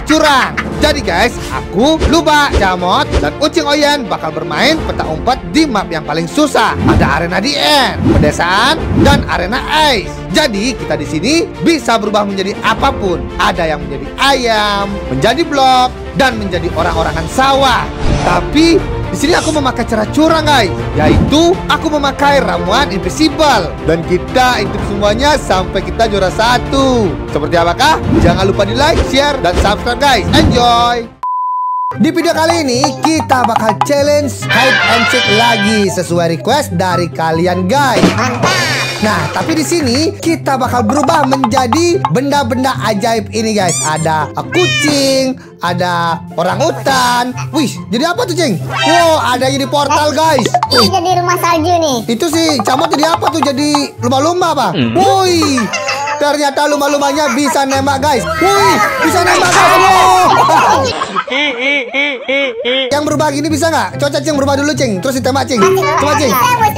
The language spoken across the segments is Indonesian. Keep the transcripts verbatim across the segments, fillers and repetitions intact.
curang. Jadi guys, aku, Luba, Camot, dan Ucing Oyen bakal bermain petak umpet di map yang paling susah. Ada arena D N, pedesaan, dan arena ice. Jadi kita di sini bisa berubah menjadi apapun. Ada yang menjadi ayam, menjadi blok, dan menjadi orang-orangan sawah. Tapi di sini aku memakai cara curang guys, yaitu aku memakai ramuan invisible. Dan kita intip semuanya sampai kita juara satu. Seperti apakah? Jangan lupa di like, share, dan subscribe guys. Enjoy! Di video kali ini kita bakal challenge hide and seek lagi sesuai request dari kalian guys. Mantap! Nah, tapi di sini kita bakal berubah menjadi benda-benda ajaib ini guys. Ada kucing, ada orang hutan. Wih, jadi apa tuh, Cing? Wow, ada jadi portal guys. Ini jadi rumah salju nih. Itu sih, Camot jadi apa tuh? Jadi lumba-lumba apa? Wih, ternyata lumba-lumbanya bisa nembak guys. Wih, bisa nembak guys. Wow. Yang berubah gini bisa nggak? Coba Cing berubah dulu, Cing. Terus ditembak, Cing. Coba, Cing.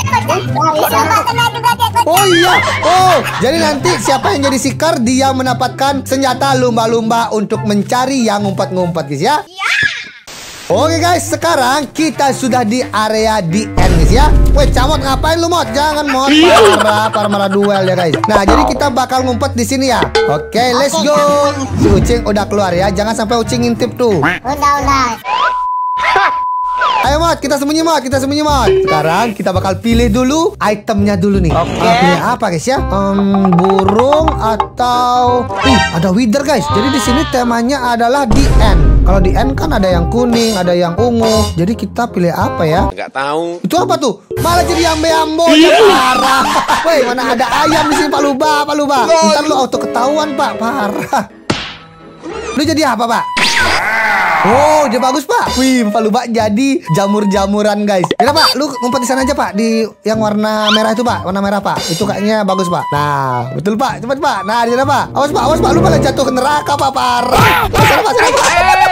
Oh iya. Oh, jadi nanti siapa yang jadi seeker dia mendapatkan senjata lumba-lumba untuk mencari yang ngumpet-ngumpet guys ya. Oke guys, sekarang kita sudah di area D N guys ya. Weh, Camot ngapain lu, Mot? Jangan, Mot. Parah, parah marah duel ya guys. Nah, jadi kita bakal ngumpet di sini ya. Oke, let's go. Si Ucing udah keluar ya. Jangan sampai Ucing ngintip tuh. Udah, udah. Ayo Mot, kita sembunyi Mot, kita sembunyi Mot. Sekarang kita bakal pilih dulu itemnya dulu nih. Oke. Okay. Pilih apa guys ya? Um, burung atau ih, ada wither guys. Jadi di sini temanya adalah D N. Kalau D N kan ada yang kuning, ada yang ungu. Jadi kita pilih apa ya? Nggak tahu. Itu apa tuh? Malah jadi ambe-ambo ya, parah. Woi, mana ada ayam di sini Pak Luba, Pak Luba. Ntar lu auto ketahuan Pak, parah. Lu jadi apa Pak? Oh, dia bagus Pak. Wih, Pak Luba jadi jamur-jamuran guys. Ya Pak, lu ngumpet di sana aja Pak, di yang warna merah itu Pak, warna merah Pak. Itu kayaknya bagus Pak. Nah, betul Pak, cepat Pak. Nah, di sana Pak. Awas Pak, awas Pak, lu malah jatuh ke neraka Pak, parah. Sana Pak, sana Pak.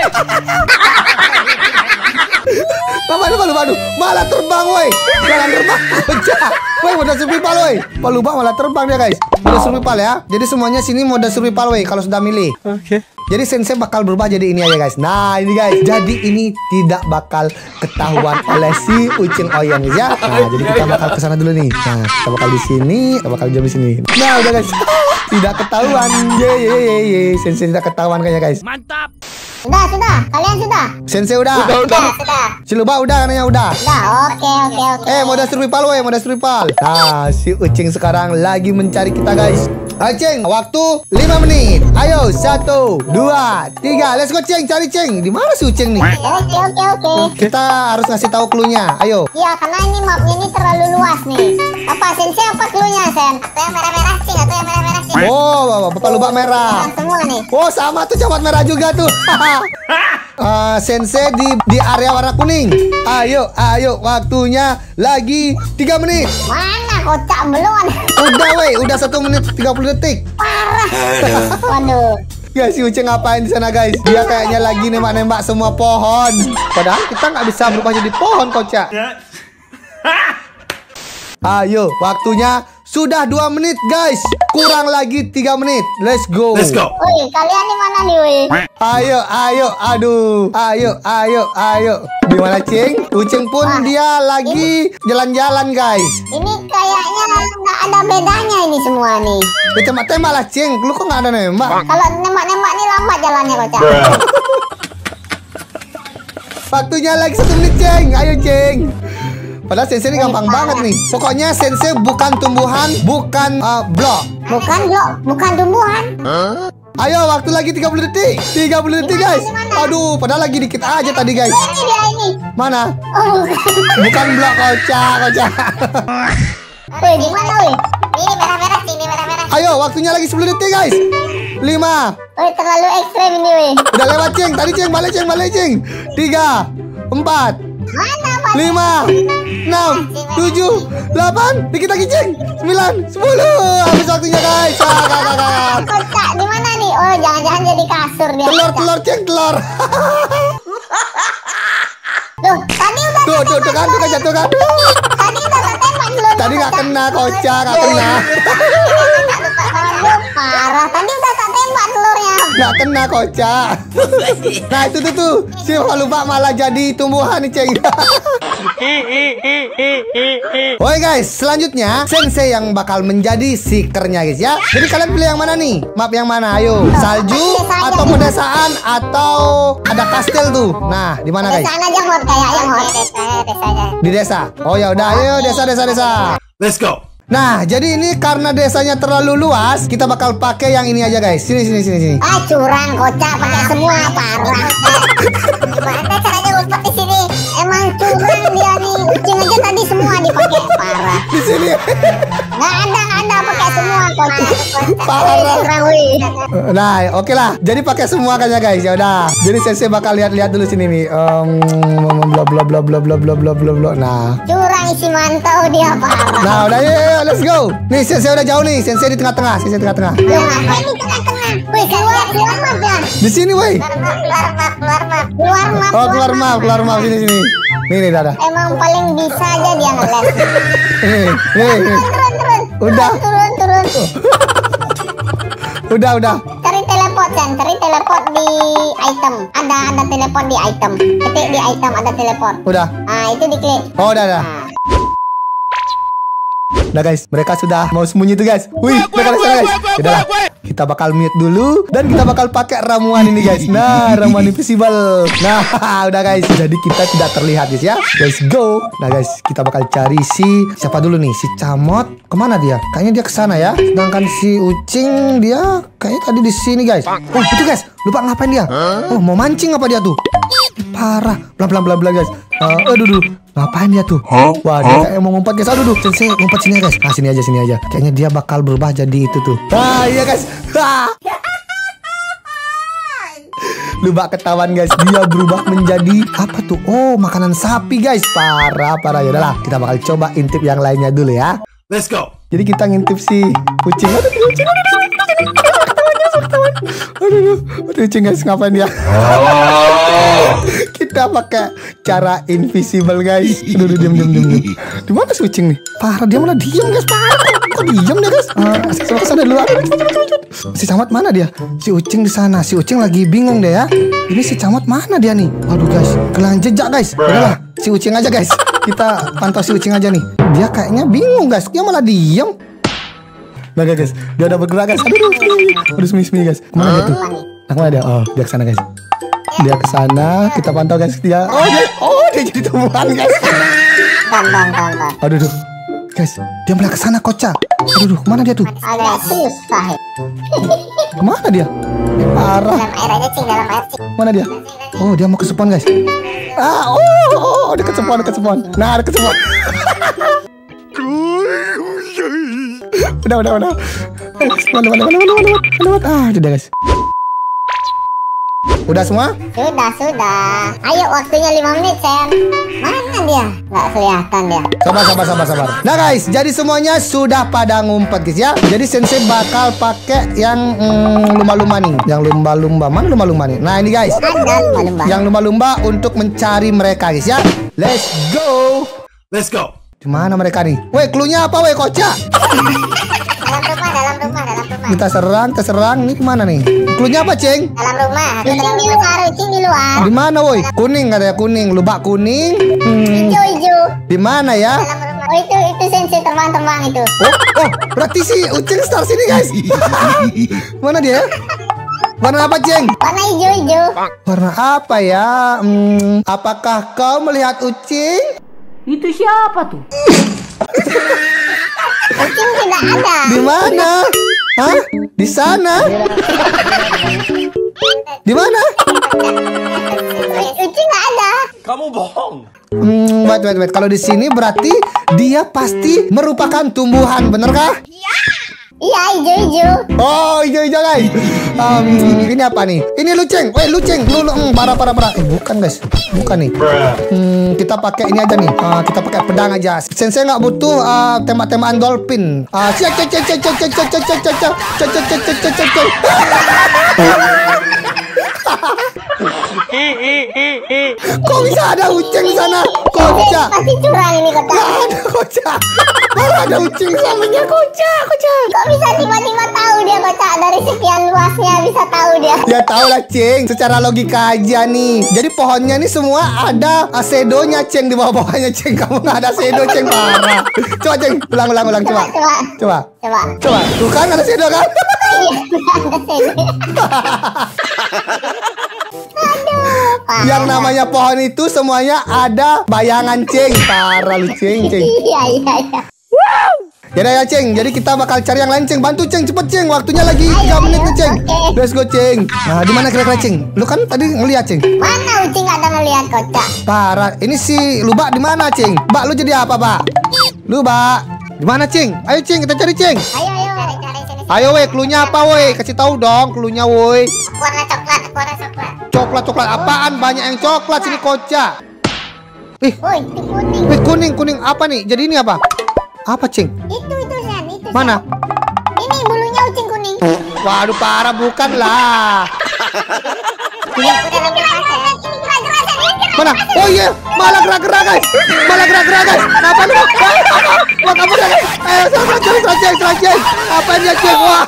Pak, aduh, aduh, aduh, malah terbang woi. Jangan terbang. Woi, mode survival woi. Pak Luba malah terbang dia guys. Mode survival ya. Jadi semuanya sini mode survival woi kalau sudah milih. Oke. Okay. Jadi Sensei bakal berubah jadi ini aja guys. Nah ini guys, jadi ini tidak bakal ketahuan oleh si Ucing Oyen guys ya. Nah jadi kita bakal kesana dulu nih. Nah kita bakal di sini, kita bakal jam di sini. Nah udah guys, tidak ketahuan. Ye ye ye ye. Sensei tidak ketahuan kayaknya guys. Mantap. Sudah, sudah. Kalian sudah? Sensei udah. Udah, udah. Sudah. Si Luba udah katanya udah. Udah, oke, oke, oke. Eh mode survival woi, mode survival. Nah si Ucing sekarang lagi mencari kita guys. Ayo Ceng, waktu lima menit. Ayo, satu, dua, tiga. Let's go Ceng, cari Ceng. Di mana si Ucing nih? Oke, oke, oke. Kita harus ngasih tahu cluenya. Ayo. Iya, karena ini mapnya ini terlalu luas nih. Apa Sensei apa cluenya, Sen? Atau yang merah-merah Cing, atau yang merah-merah Cing? Oh, Bapak Luba merah. Nah, semua nih. Oh, sama tuh Camot merah juga tuh. uh, Sensei di di area warna kuning. Ayo, ayo, waktunya lagi tiga menit. Mana kocak belum? Udah weh, udah satu menit tiga puluh detik. Parah. Waduh. Guys, si Ucing ngapain di sana guys? Dia kayaknya lagi nembak-nembak semua pohon. Padahal kita nggak bisa berubah jadi pohon, kocak. Ayo, waktunya sudah dua menit guys. Kurang lagi tiga menit. Let's go. Let's go. Woi, kalian di mana nih, woi? Ayo, ayo, aduh. Ayo, ayo, ayo. Di mana Cing? Ucing pun Wah, dia lagi jalan-jalan guys. Ini kayaknya nggak ada bedanya ini semua nih. Ya tembak-tembak lah Cing. Lu kok nggak ada nembak? Kalau nembak-nembak nih lambat jalannya kocak. Waktunya lagi satu menit Cing. Ayo Cing. Padahal Sensei ini gampang banget nih. Pokoknya Sensei bukan tumbuhan, bukan uh, blok. Bukan blok, bukan tumbuhan. Ayo, waktu lagi tiga puluh detik. tiga puluh detik guys. Aduh, padahal lagi dikit aja tadi guys. Oh, ini dia ini. Mana? Oh, Bukan blok, kocak, kocak. woi, di mana, woi? Ini merah-merah sini, merah-merah. Ayo, waktunya lagi sepuluh detik guys. lima. Woi, terlalu ekstrem ini, woi. Udah lewat Cing. Tadi Cing, balik Cing, balik Cing. tiga, empat, Mana, Pak? lima, enam, tujuh, delapan, dikit lagi Cing, sembilan, sepuluh. Habis waktunya guys. Ah, gak, gak, gak. Kocak, di mana nih? Oh, jangan-jangan jadi kasur dia. Telur, kocak. telur Cing, telur. Duh, tadi udah Tuh, tuh, tuh kan, tuh kan jatuh kan. Tadi udah tak tembak telur. Tadi gak kena, kocak, gak kena. Aduh, parah. Tadi udah tak tembak telurnya. Nggak kena kocak. Nah itu tuh tuh si lumba malah jadi tumbuhan nih ceng. Oke guys, selanjutnya Sensei yang bakal menjadi seekernya guys ya. Jadi kalian pilih yang mana nih? Map yang mana? Ayo, salju atau pedesaan atau ada kastil tuh. Nah, di mana guys? Pedesaan aja mod kayaknya mod desa desa aja. Di desa. Oh ya udah, ayo desa desa desa. Let's go. Nah, jadi ini karena desanya terlalu luas, kita bakal pakai yang ini aja guys. Sini sini sini sini. Ah curang kocak pakai semua parah. Gimana caranya ngumpet di sini? Emang curang dia nih. Kucing aja tadi semua dipakai parah. Di sini. Nggak ada nggak ada pakai semua kocak. Parah. Curang wih. Nah, oke lah. Jadi pakai semua kan ya guys. Ya udah. Jadi Sensei bakal lihat-lihat dulu sini nih. Um, bla bla bla bla bla bla bla bla bla. Nah. Curang isi mantau dia parah. Nah, udah yuk, yuk, let's go. Nih, Sensei udah jauh nih. Sensei di tengah-tengah. Sensei di tengah-tengah. Lu ngapain di tengah-tengah? Wih, keluar keluar map ya. Di sini, woi. Keluar map, keluar map, keluar map. Oh, keluar map, keluar map sini sini. Nih nih, dadah. Emang paling bisa aja dia ngeles. Nih, nih, nih. Turun, turun. Udah. Turun, turun. Udah, udah. Cari teleport, Sen. Cari teleport di item. Ada, ada teleport di item. Ketik di item ada teleport. Udah. Ah, itu diklik. Oh, udah, udah. Nah. Nah guys, mereka sudah mau sembunyi tuh guys. Wih, mereka sana guys. Udahlah, kita bakal mute dulu dan kita bakal pakai ramuan ini guys. Nah, ramuan invisible. Nah, udah guys. Jadi kita tidak terlihat guys ya. Let's go. Nah guys, kita bakal cari si siapa dulu nih? Si Camot. Kemana dia? Kayaknya dia ke sana ya. Sedangkan si Ucing dia kayaknya tadi di sini guys. Oh itu guys, lupa ngapain dia? Oh mau mancing apa dia tuh? Parah. Pelan pelan pelan guys. Uh, aduh, aduh. Ngapain dia tuh? Huh? Wah, dia kayak mau ngumpet guys. Aduh, aduh. Sensei ngumpet sini ya guys. Nah, sini aja, sini aja. Kayaknya dia bakal berubah jadi itu tuh. Ah, iya guys. Ah. Lupa ketahuan guys. Dia berubah menjadi apa tuh? Oh, makanan sapi guys. Parah, parah. Ya udahlah, kita bakal coba intip yang lainnya dulu ya. Let's go. Jadi kita ngintip si kucing. Aduh, kucing. Aduh, aduh, aduh, ketahuan. Aduh, aduh, aduh, kucing guys. Ngapain dia? Kita pakai cara invisible guys. Aduh, aduh, diam, diam, diam, diam. Di mana si kucing nih? Parah, dia malah diam guys. Parah, kok diam deh guys? Uh, Ke sana dulu. Si Camat mana dia? Si Ucing di sana. Si Ucing lagi bingung deh ya. Ini si Camat mana dia nih? Aduh guys, kehilangan jejak guys. Udahlah, si Ucing aja guys. Kita pantau si Ucing aja nih. Dia kayaknya bingung guys. Dia malah diam. Nah guys, dia udah bergerak guys. Aduh, aduh, aduh, aduh sembunyi-sembunyi guys. Kemana dia tuh? Nah, kemana dia? Oh, dia kesana guys. Dia kesana, kita pantau guys dia. Oh dia, oh dia jadi tumbuhan guys. Bang, bang, bang, bang. Aduh, aduh, guys, dia malah kesana kocak. Aduh, aduh, kemana dia tuh? Agak susah. Kemana dia? Parah. Dalam air aja cing, dalam air cing. Mana dia? Oh dia mau ke spawn guys. Ah, oh, oh, dekat spawn, dekat spawn. Nah, dekat spawn. Udah, udah, udah. Spawn, mana, mana, mana, mana, mana, mana. Ah, udah guys. Udah semua? Sudah, sudah. Ayo waktunya lima menit, Sen. Mana dia? Nggak kelihatan dia. Sabar, sabar, sabar, sabar. Nah guys, jadi semuanya sudah pada ngumpet guys ya. Jadi Sensei bakal pakai yang mm, lumba-lumba nih. Yang lumba-lumba, mana lumba-lumba nih? Nah ini guys. Ada lumba-lumba. Yang lumba-lumba untuk mencari mereka guys ya. Let's go. Let's go. Di mana mereka nih? Woi, cluenya apa woi kocak? Dalam rumah, dalam rumah, dalam rumah. Kita serang, kita serang. Ini kemana nih? Cluenya apa, Ceng? Dalam rumah. Kucing di luar, kucing di luar. Di mana woi? Kuning katanya kuning, lubak kuning. Hmm. Hijau, hijau. Di mana ya? Dalam rumah. Oh itu, itu Sensei terbang-terbang itu. Oh, oh, berarti si Ucing start sini guys. Mana dia? Warna apa, Ceng? Warna hijau-hijau. Warna apa ya? Hmm, apakah kau melihat Ucing? Itu siapa tuh? Kucing tidak ada. Di mana? Hah? Di sana? Di mana? Kucing nggak ada. Kamu bohong. Hmm, wait, wait, wait. Kalau di sini berarti dia pasti merupakan tumbuhan, bener kah? Iya, hijau-hijau. Oh, hijau-hijau guys. Um, ini apa nih? Ini luceng. Weh, luceng. Lu, lu, mm, parah, parah, parah. Eh, bukan guys. Bukan nih. Hmm, kita pakai ini aja nih. Uh, kita pakai pedang aja. Sensei nggak butuh uh, tembak-tembakan dolphin. Ah, cek, cek, cek, cek, cek, cek, cek, cek, cek, cek, cek, cek, cek, cek, cek, cek, cek. Kok bisa ada uceng di sana? Kocak. Pasti curang ini kota. Nggak ada kocak. Malah ada ucing sampingnya kocak, kocak. Kok bisa tiba-tiba tahu dia kocak dari sekian luasnya bisa tahu dia? Ya tahu lah Ceng, secara logika aja nih. Jadi pohonnya nih semua ada shadow-nya Ceng di bawah-bawahnya Ceng. Kamu nggak ada shadow Ceng, parah. Coba Ceng, ulang ulang ulang coba. Coba. Coba. Coba. Coba. Tuh kan ada shadow kan? Iya, ada sini. Aduh, parah. Yang namanya pohon itu semuanya ada bayangan Ceng. Parah lu Ceng, Ceng. Iya, iya, iya. Ya udah ya Ceng, jadi kita bakal cari yang lain Ceng. Bantu Ceng, cepet Ceng. Waktunya lagi Ayo, tiga menit ayo, nih Ceng. oke. Let's go Ceng. Nah, di mana kira-kira Ceng? Lu kan tadi ngeliat Ceng. Mana ucing nggak ada ngeliat kocak? Parah. Ini si Luba di mana Ceng? Mbak lu jadi apa, Pak? Luba. Di mana Ceng? Ayo Ceng, kita cari Ceng. Ayo, ayo. Cari-cari sini. Ayo weh, klunya apa weh? Kasih tahu dong klunya woi. Warna coklat, warna coklat. Coklat-coklat apaan? Banyak yang coklat sini kocak. Ih, Woi, itu kuning. wih kuning, kuning apa nih? Jadi ini apa? Apa Ceng? Itu, itu Sen, itu. Sen. Mana? Ini bulunya ucing kuning. Waduh, parah bukan lah. Udah lebih pas, Sen. Ini gerak-gerak, Sen. Ini gerak. Mana? Oh iya, malah gerak-gerak guys. Malah gerak-gerak guys. Apa lu? Wah, kamu udah. Ayo, serang Ceng, serang Ceng, serang Ceng. Apa dia Ceng? Wah.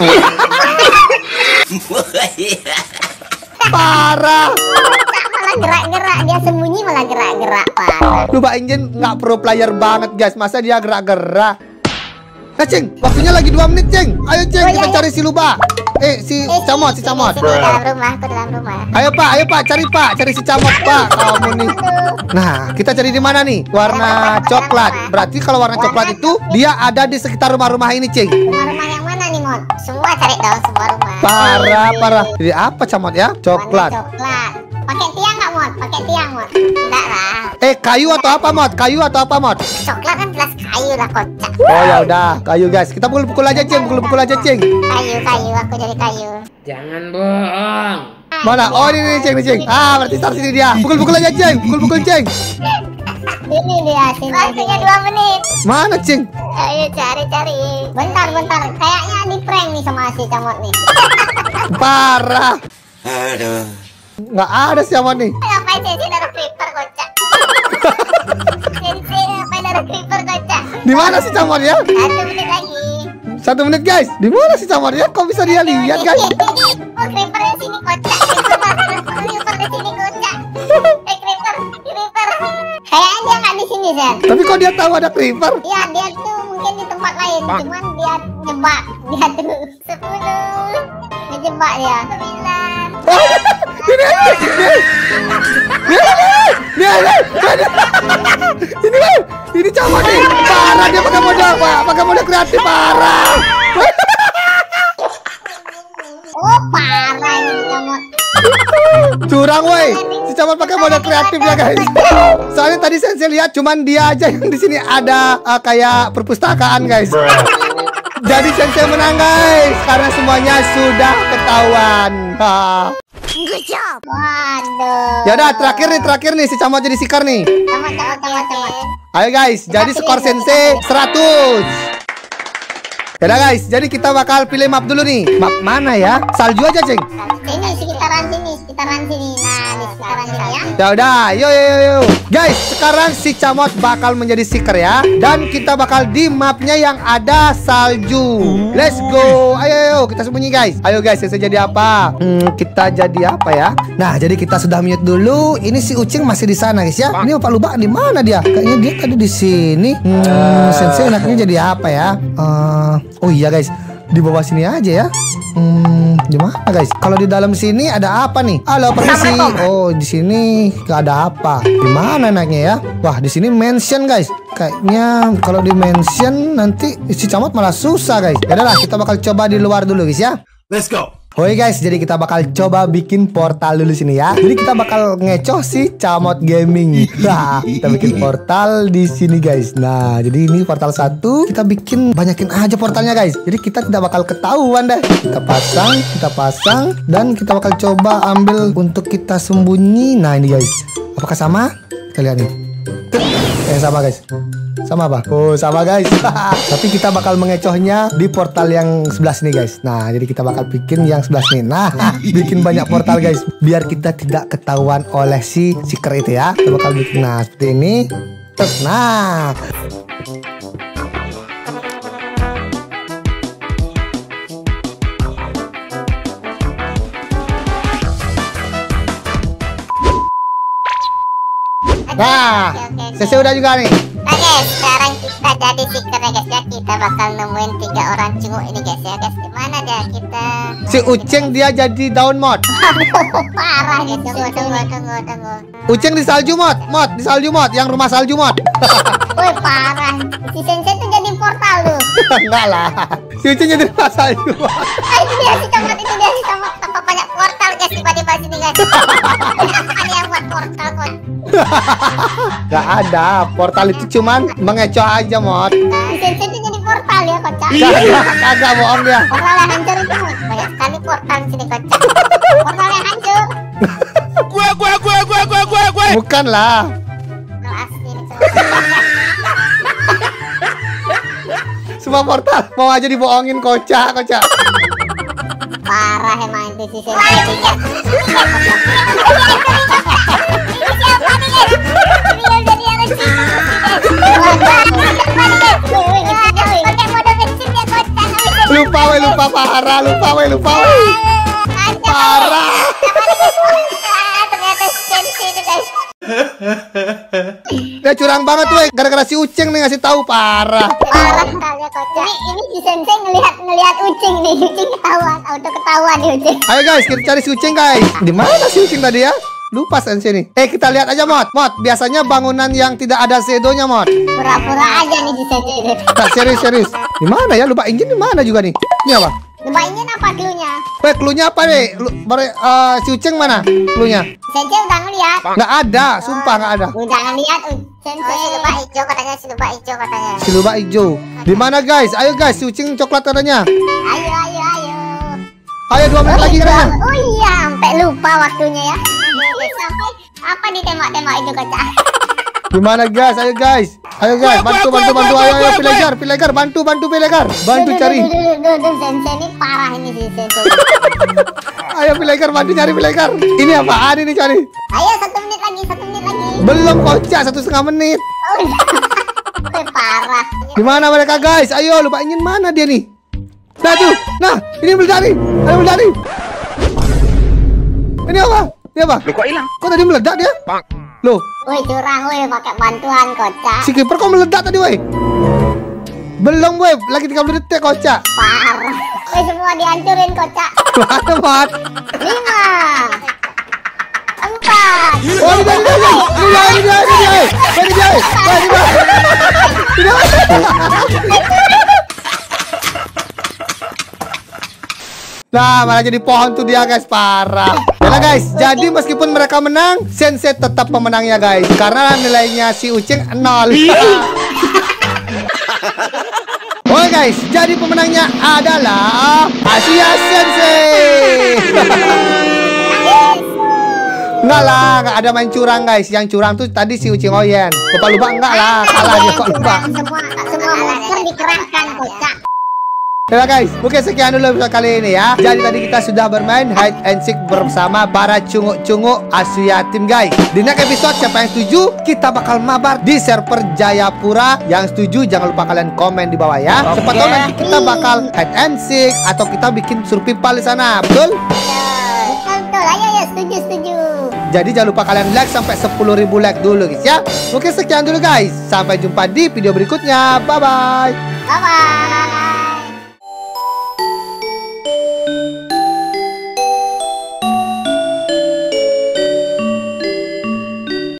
Parah. Kocak malah gerak-gerak. Dia sembunyi malah gerak-gerak. Parah. Luba Engine nggak pro player banget guys. Masa dia gerak-gerak? Eh Ceng, waktunya lagi dua menit Ceng. Ayo Ceng, Oh, kita iya, cari si Luba. Eh, si Eh, Camot, si sini, Camot. Sini, sini, dalam rumah, aku dalam rumah. Ayo Pak, ayo Pak, cari Pak, cari si Camot Pak. Kamu nih. Nah, kita cari di mana nih? Warna coklat. Berarti kalau warna coklat itu dia ada di sekitar rumah-rumah ini Ceng. Rumah-rumah yang mana nih, Mon? Semua cari dong, semua rumah. Parah, parah. Jadi apa Camot ya? Coklat. Warna coklat. Pakai tiang nggak, Mon? Pakai tiang, Mon? Enggak lah. Eh, kayu atau apa Mot? Kayu atau apa Mot? Coklat kan jelas kayu lah, kocak. Oh ya udah, kayu guys. Kita pukul-pukul aja Ceng, pukul-pukul aja Ceng. Kayu, kayu, aku jadi kayu. Jangan bohong. Mana? Oh ini nih Ceng, nih Ceng. Ah, berarti start sini dia. Pukul-pukul aja Ceng, pukul-pukul Ceng. Ini dia, sini. Waktunya dua menit. Mana Ceng? Ayo cari-cari. Bentar, bentar. Kayaknya di prank nih sama si Camot nih. Parah. Aduh. Nggak ada siapa nih. Ngapain Sensei naruh creeper, kocak? Sensei ngapain naruh creeper, kocak? Di mana si Camot ya? Satu menit lagi. Satu menit guys. Di mana si Camot ya? Kok bisa dia lihat guys? Oh, creeper di sini, kocak. Creeper, creeper di sini, kocak. Eh, creeper, creeper. Kayaknya dia nggak di sini, Sen. Tapi kok dia tahu ada creeper? Iya, dia tuh mungkin di tempat lain. Cuman dia jebak. Dia tuh sepuluh. Ngejebak dia. Sembilan. Oh, ini, ini, ini, ini, ini, ini, ini Camot nih. Parah dia pakai modal, Pak. Pakai modal kreatif parah. Oh, parah ini Camot. Curang woi. Si Camot pakai modal kreatif ya guys. Soalnya tadi saya lihat cuman dia aja yang di sini ada uh, kayak perpustakaan guys. Jadi Sensei menang guys karena semuanya sudah ketahuan. Ha. Good job. Waduh. Ya udah terakhir nih terakhir nih si Camot jadi sikar nih. Camot, camot, camot, camot. Ayo guys, jadi skor Sensei seratus. Ya udah guys, jadi kita bakal pilih map dulu nih. Map mana ya? Salju aja, Ceng. Ini sekitaran sini, sekitaran sini. Nah, di sekitaran sini ya. Ya udah, yo yo yo yo. Guys, sekarang si Camot bakal menjadi seeker ya. Dan kita bakal di mapnya yang ada salju. Let's go. Ayo yo, kita sembunyi guys. Ayo guys, saya jadi apa? Hmm, kita jadi apa ya? Nah, jadi kita sudah mute dulu. Ini si Ucing masih di sana guys ya. Ini Pak Luba di mana dia? Kayaknya dia tadi di sini. Hmm, Sensei enaknya jadi apa ya? Uh, oh iya guys, di bawah sini aja ya. Hmm, gimana guys? Kalau di dalam sini ada apa nih? Halo, permisi. Oh, di sini gak ada apa. Gimana naiknya ya? Wah, di sini mansion guys. Kayaknya kalau di mansion nanti si Camot malah susah guys. Ya udahlah, kita bakal coba di luar dulu guys ya. Let's go. Oke guys, jadi kita bakal coba bikin portal dulu sini ya. Jadi kita bakal ngecoh si Camot Gaming. Nah, kita bikin portal di sini guys. Nah, jadi ini portal satu. Kita bikin banyakin aja portalnya guys. Jadi kita tidak bakal ketahuan deh. Kita pasang, kita pasang, dan kita bakal coba ambil untuk kita sembunyi. Nah ini guys, apakah sama? Kita lihat nih. Eh sama guys. Sama apa? Oh sama guys. Tapi kita bakal mengecohnya di portal yang sebelah sini guys. Nah jadi kita bakal bikin yang sebelah sini. Nah bikin banyak portal guys, biar kita tidak ketahuan oleh si seeker itu ya. Kita bakal bikin nah seperti ini. Nah Nah, Oke, oke, oke. Sese udah juga nih. Nah guys, sekarang kita jadi seeker ya guys ya. Kita bakal nemuin tiga orang cunguk ini guys ya guys. Dimana dia kita? Si Uceng dia jadi daun mod. Parah guys. Tunggu, tunggu, tunggu, tunggu. Uceng di salju mod, mod di salju mod, yang rumah salju mod. Woi parah. Si Sensei tuh jadi portal tuh. Enggak lah. Si Uceng jadi rumah salju mod. Ah, itu dia si Comot, itu dia si Comot. Tambah banyak portal guys tiba-tiba sini guys. Ada yang buat portal kok. Gak ada, portal itu cuman mengecoh aja mod. Si Sensei tuh jadi portal ya kocak. Kagak, kagak bohong dia. Portal yang hancur itu banyak sekali portal di sini kocak. Portal yang hancur. Gue, gue, gue, gue, gue, gue, gue. Bukan lah. Portal asli nih. Semua portal mau aja dibohongin kocak, kocak. Parah emang itu si Sensei tiga. Siapa nih guys? Real jadi yang kecil. Pakai mode kecil ya kocak. Lupa we, lupa parah, lupa we, lupa we. Parah. Ternyata Sensei itu guys. Dia curang banget we, gara-gara si Uceng nih ngasih tahu parah. Parah sekali ya kocak. Ini ini si Sensei ngelihat ngelihat Ucing nih. Ucing ketahuan, auto ketahuan nih Ucing. Ayo guys, kita cari si Uceng guys. Di mana si Uceng tadi ya? Lupa Sensei nih. Eh, kita lihat aja mod. Mod, biasanya bangunan yang tidak ada shadow-nya mod. Pura-pura aja nih si Sensei. Nah, serius serius. Di mana ya? Lupa engine di mana juga nih? Ini apa? Lumayan apa cluenya? Weh, cluenya apa nih? Lu, bare, eh, si Uceng mana? Cluenya? Sensei udah ngeliat. Nggak ada, sumpah nggak ada. Udah ngeliat Sensei. Oh, lupa hijau katanya, si lupa hijau katanya. Si lubak hijau. Di mana guys? Ayo guys, si Uceng coklat katanya. Ayo, ayo, ayo. Ayo dua menit lagi katanya. Oh iya, sampai lupa waktunya ya. Sampai apa ditembak-tembak itu kocak? Di mana guys? Ayo guys. Ayo guys, bantu bantu bantu. Ayo ayo Pilegar, Pilegar, bantu bantu Pilegar. Bantu cari. Duh, duh, duh, duh, Sensei ini parah ini si Sensei. Ayo Pilegar, bantu cari Pilegar. Ini apaan ini cari? Ayo satu menit lagi, satu menit lagi. Belum kocak, satu setengah menit. Oh, iya. Parah. Di mana mereka guys? Ayo, lupa ingin mana dia nih? Nah tuh, nah ini meledak nih, ada meledak nih. Ini apa? Ini apa? Lu kok hilang? Kok tadi meledak dia? Loh, Woi curang woi pakai bantuan kocak. si kiper kok meledak tadi woi? Belum woi, lagi tiga puluh detik kocak. Parah. Woi semua dihancurin kocak. Mana mat? Lima. Empat. Oh ini dia, ini dia, ini dia, ini dia, ini dia, ini dia, ini dia, ini dia. Nah, malah jadi pohon tuh dia guys, parah. Yalah guys, jadi meskipun mereka menang, Sensei tetap pemenangnya guys, karena nilainya si Uceng nol. Oke guys, jadi pemenangnya adalah Asia Sensei. Enggak lah, enggak ada main curang guys. Yang curang tuh tadi si Uceng Oyen. Lupa-lupa enggak lah, kalah dia kok lupa. Semua semua monster dikerahkan kocak. Ya guys, oke sekian dulu episode kali ini ya. Jadi tadi kita sudah bermain hide and seek bersama para cunguk-cunguk Asia Team guys. Di next episode siapa yang setuju, kita bakal mabar di server Jayapura. Yang setuju jangan lupa kalian komen di bawah ya. Siapa tahu nanti kita bakal hide and seek atau kita bikin survival di sana, betul? Betul betul. Ayo ayo setuju setuju. Jadi jangan lupa kalian like sampai sepuluh ribu like dulu guys ya. Oke sekian dulu guys. Sampai jumpa di video berikutnya. Bye bye. Bye bye.